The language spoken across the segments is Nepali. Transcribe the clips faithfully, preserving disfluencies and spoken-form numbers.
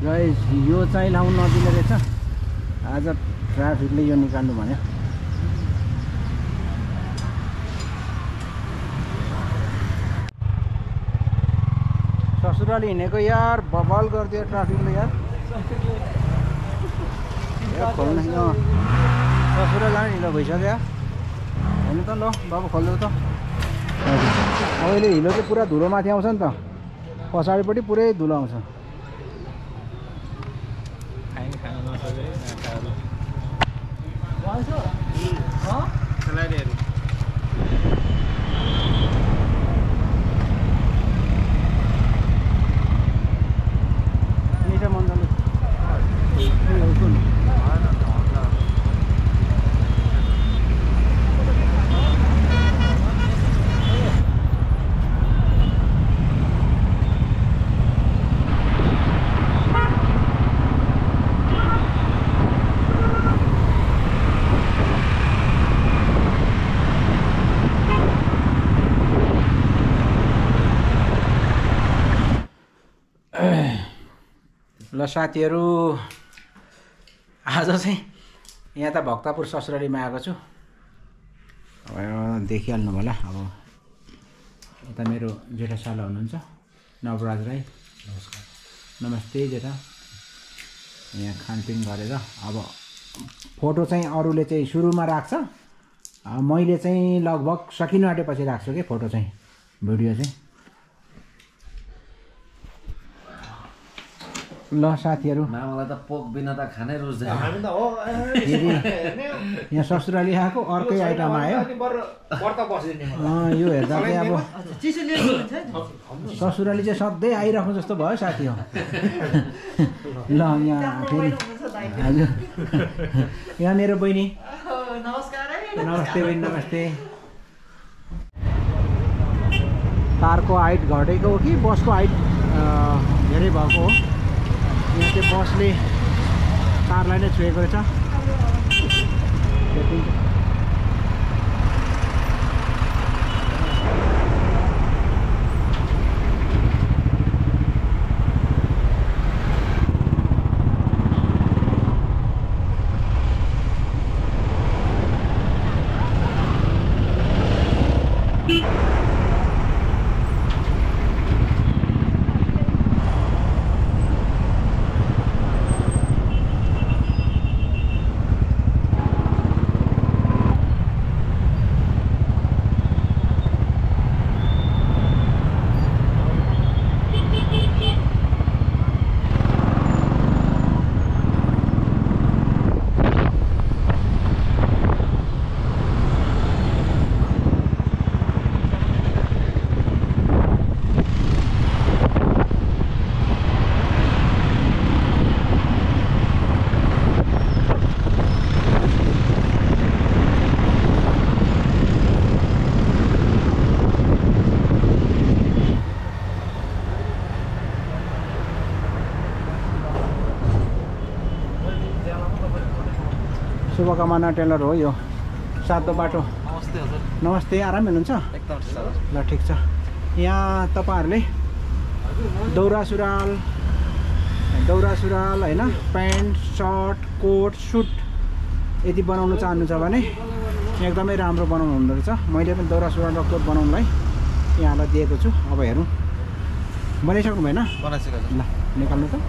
गाइस यो चाहिँ लाउनु नदिने रहेछ आज ट्राफिकले यो निकाल्नु भन्यो ससुराली हिँडेको यार बवाल गरिदियो ट्राफिकले यार खोल्नु ससुरा जाने ढिलो भइसक्यो यार होइन त ल बाबु खोल्नु त अहिले हिलो चाहिँ पुरा धुलो माथि आउँछ नि त पछाडिपट्टि पुरै धुलो आउँछ ल साथीहरू आज चाहिँ यहाँ त भक्तपुर ससुरालीमा आएको छु अब देखिहाल्नु होला अब यता मेरो जेठा साला हुनुहुन्छ नवराज राई नमस्कार नमस्ते जेठा यहाँ खानपिन गरेर अब फोटो चाहिँ अरूले चाहिँ सुरुमा राख्छ मैले चाहिँ लगभग सकिनु आँटेपछि राख्छु कि फोटो चाहिँ भिडियो चाहिँ ल साथीहरू मामालाई त पोक बिना त खानै रुच्दैन हामी त हो यहाँ ससुराली आएको अर्कै आइटम आयो यो हेर्दा चाहिँ अब ससुराली चाहिँ सधैँ आइराख्नु जस्तो भयो साथी हो ल यहाँ फेरि हजुर यहाँ मेरो बहिनी नमस्ते बहिनी नमस्ते कारको हाइट घटेको हो कि बसको हाइट धेरै भएको हो यहाँ चाहिँ बसले कारलाई नै छोएको रहेछ शुभकामना टेलर हो यो सातो बाटो नमस्ते हजुर नमस्ते आराम हुनुहुन्छ एकदम ल ठिक छ यहाँ तपाईहरुले दौरा सुरुवाल दौरा सुरुवाल हैन प्यान्ट शर्ट कोट सुट यदि बनाउन चाहनुहुन्छ भने एकदमै राम्रो बनाउनु हुँदो रहेछ मैले पनि दौरा सुरुवाल र कोट बनाउनलाई यहाँलाई दिएको छु अब हेरौँ बनाइसक्नु भएन बनाइसकेको ल निकाल्नु त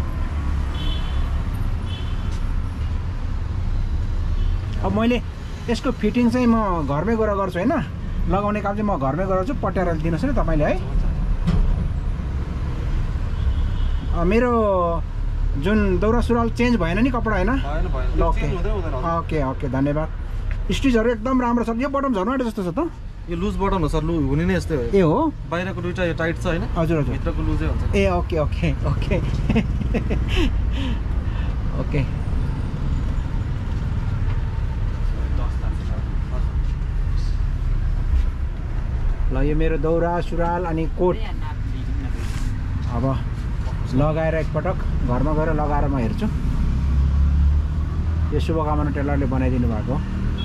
अब मैले यसको फिटिङ चाहिँ म घरमै गएर गर्छु हैन लगाउने काम चाहिँ म घरमै गर्छु पट्याएर दिनुस् न तपाईले है मेरो जुन दौरा सुरुवाल चेन्ज भएन नि कपडा हैन ओके ओके ओके धन्यवाद स्टिचहरु एकदम राम्रो छ यो बटम झर्नु आँटे जस्तो छ त यो लुज बटम हो सर लु हुने नै यस्तै हो ए हो बाहिरको दुईटा यो टाइट छ हैन हजुर हजुर भित्रको लुजै हुन्छ ए ओके ओके ओके ओके ल यो मेरो दौरा सुरुवाल अनि कोट अब लगाएर एकपटक घरमा गएर लगाएर म हेर्छु यो शुभकामना टेलरले बनाइदिनु भएको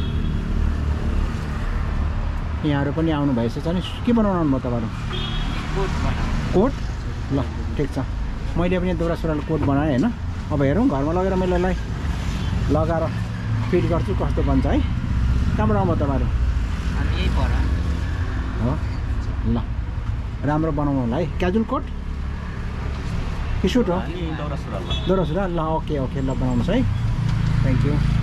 यहाँहरु पनि आउनु भएछ नि के बनाउनु भयो तपाईहरु कोट कोट ल ठीक छ मैले पनि दौरा सुरुवाल कोट बनाएँ होइन। अब हेरौँ घरमा लगेर मैले यसलाई लगाएर फिट गर्छु कस्तो बन्छ है। कहाँबाट आउनु तपाईँहरू? हामी यही पर हो ल राम्रो बनाउनु होला है। क्याजुअल कोट कि सुट हो? दौरा सुरुवाल दौरा सुरुवाल ल ओके ओके ल बनाउनुहोस् है। Thank you.